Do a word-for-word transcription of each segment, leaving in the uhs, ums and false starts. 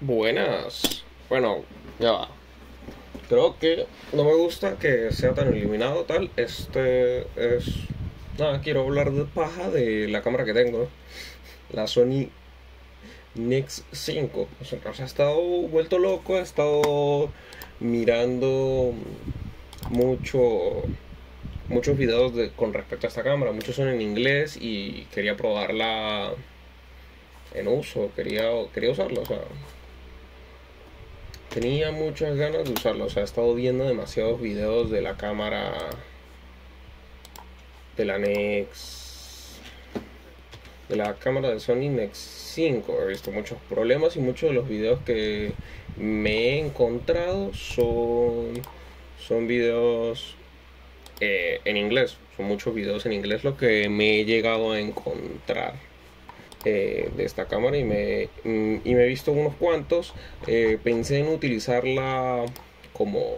Buenas. Bueno, ya va. Creo que no me gusta que sea tan iluminado tal. Este es... Nada, quiero hablar de paja de la cámara que tengo. La Sony Nex cinco. O sea, o sea, he estado vuelto loco, he estado mirando mucho muchos videos de, con respecto a esta cámara. Muchos son en inglés y quería probarla en uso. Quería, quería usarla, o sea, tenía muchas ganas de usarlo, o sea, he estado viendo demasiados videos de la cámara de la Nex, de la cámara de Sony Nex cinco. He visto muchos problemas y muchos de los videos que me he encontrado son, son videos eh, en inglés. Son muchos videos en inglés lo que me he llegado a encontrar eh, de esta cámara y me, mm, y me he visto unos cuantos. Eh, pensé en utilizarla como,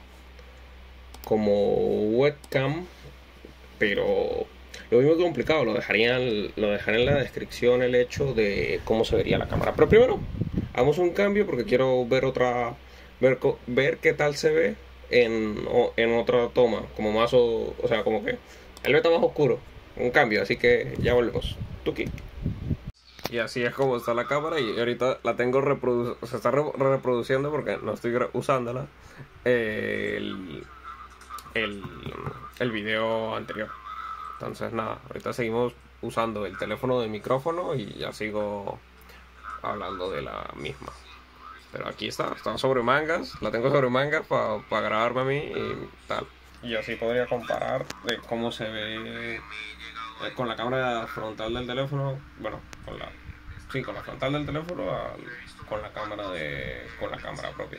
como webcam, pero lo mismo que complicado, lo dejaría, lo dejaré en la descripción el hecho de cómo se vería la cámara. Pero primero, hagamos un cambio porque quiero ver otra, ver, ver qué tal se ve en, en otra toma, como más o, o sea, como que el beta más oscuro, un cambio, así que ya volvemos. Tuki. Y así es como está la cámara y ahorita la tengo reprodu se está re reproduciendo porque no estoy usándola eh, el, el, el video anterior. Entonces nada, ahorita seguimos usando el teléfono de micrófono y ya sigo hablando de la misma. Pero aquí está, está sobre mangas, la tengo sobre mangas para pa grabarme a mí y tal. Y así podría comparar de cómo se ve eh, con la cámara frontal del teléfono, bueno, con la, sí, con la frontal del teléfono al, con la cámara de, con la cámara propia.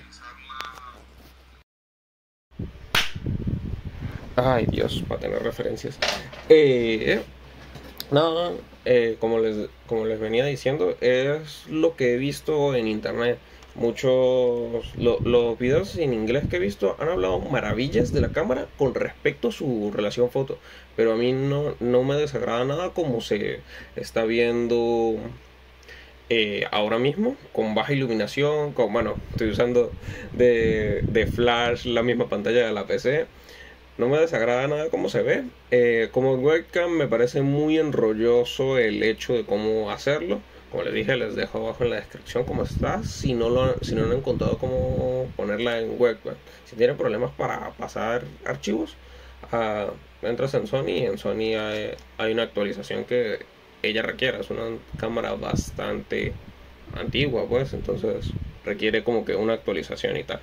Ay Dios, para tener referencias. Eh, nada, eh, como les, como les venía diciendo, es lo que he visto en internet. Muchos, lo, los videos en inglés que he visto han hablado maravillas de la cámara con respecto a su relación foto, pero a mí no, no me desagrada nada como se está viendo eh, ahora mismo, con baja iluminación, con, bueno, estoy usando de, de flash la misma pantalla de la P C. No me desagrada nada cómo se ve. Eh, como webcam me parece muy enrolloso el hecho de cómo hacerlo. Como les dije, les dejo abajo en la descripción cómo está. Si no lo, si no han encontrado cómo ponerla en webcam. Si tienen problemas para pasar archivos, uh, entras en Sony y en Sony hay, hay una actualización que ella requiere. Es una cámara bastante antigua, pues. Entonces requiere como que una actualización y tal.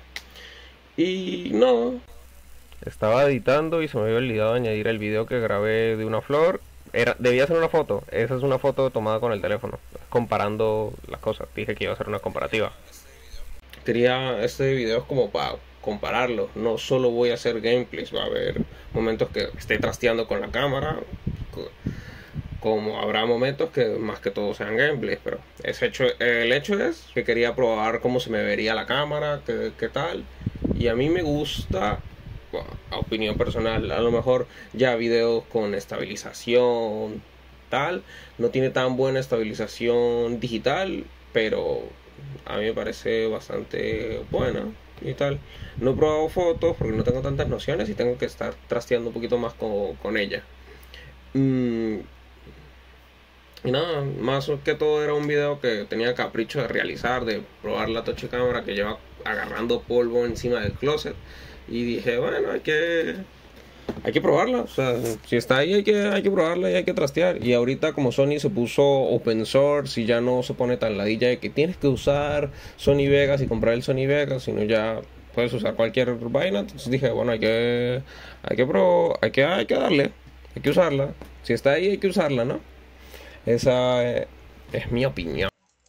Y no, estaba editando y se me había olvidado añadir el video que grabé de una flor. Era, debía ser una foto. Esa es una foto tomada con el teléfono, comparando las cosas. Dije que iba a ser una comparativa. Quería este video como para compararlo. No solo voy a hacer gameplays, va a haber momentos que esté trasteando con la cámara, como habrá momentos que más que todo sean gameplays, pero ese hecho, el hecho es que quería probar cómo se me vería la cámara, qué, qué tal. Y a mí me gusta, a opinión personal, a lo mejor ya videos con estabilización tal, no tiene tan buena estabilización digital, pero a mí me parece bastante buena y tal. No he probado fotos porque no tengo tantas nociones y tengo que estar trasteando un poquito más con, con ella. Mm, y nada, más que todo era un video que tenía capricho de realizar, de probar la toche cámara que lleva agarrando polvo encima del closet. Y dije, bueno, hay que hay que probarla, o sea, si está ahí hay que, hay que probarla y hay que trastear. Y ahorita como Sony se puso open source y ya no se pone tan ladilla de que tienes que usar Sony Vegas y comprar el Sony Vegas, sino ya puedes usar cualquier vaina. Entonces dije, bueno, hay que hay que pro, hay que hay que darle, hay que usarla. Si está ahí hay que usarla, ¿no? Esa eh, es mi opinión.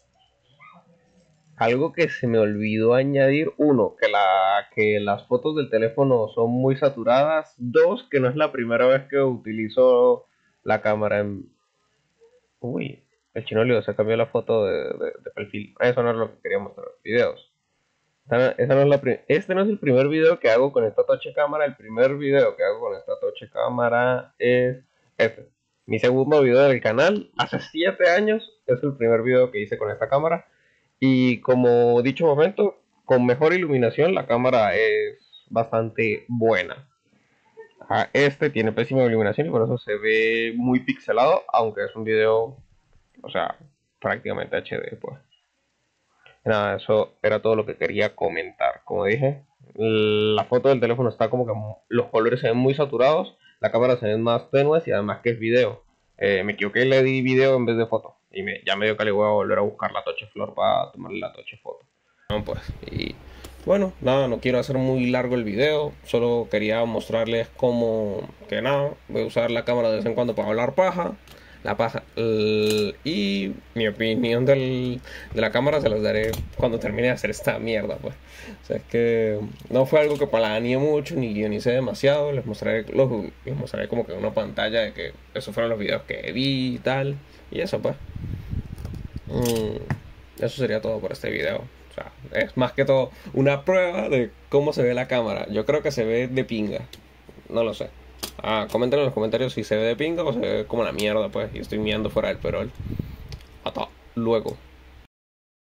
Algo que se me olvidó añadir, uno, que, la, que las fotos del teléfono son muy saturadas. Dos, que no es la primera vez que utilizo la cámara en... Uy, el chino Leo se cambió la foto de, de, de perfil. Eso no es lo que quería mostrar, videos. Esa, esa no es la este no es el primer video que hago con esta toche cámara. El primer video que hago con esta toche cámara es este. Mi segundo video del canal, hace siete años, es el primer video que hice con esta cámara. Y como dicho momento, con mejor iluminación la cámara es bastante buena. Ajá, este tiene pésima iluminación y por eso se ve muy pixelado, aunque es un video, o sea, prácticamente H D, pues. Nada, eso era todo lo que quería comentar. Como dije, la foto del teléfono está como que los colores se ven muy saturados, la cámara se ven más tenues y además que es video. Eh, me equivoqué y le di video en vez de foto. Y me, ya medio que le voy a volver a buscar la toche flor para tomarle la toche foto. No, pues, y bueno, nada, no quiero hacer muy largo el video, solo quería mostrarles cómo, que nada, voy a usar la cámara de vez en cuando para hablar paja, la paja, el- y mi opinión del, de la cámara se las daré cuando termine de hacer esta mierda, pues. O sea, es que no fue algo que planeé mucho, ni guionicé demasiado, les mostraré, los, les mostraré como que una pantalla de que esos fueron los videos que vi y tal, y eso pues. Mm, eso sería todo por este video. O sea, es más que todo una prueba de cómo se ve la cámara. Yo creo que se ve de pinga. No lo sé. Ah, comenten en los comentarios si se ve de pinga o se ve como la mierda, pues. Y estoy mirando fuera del perol. Hasta luego.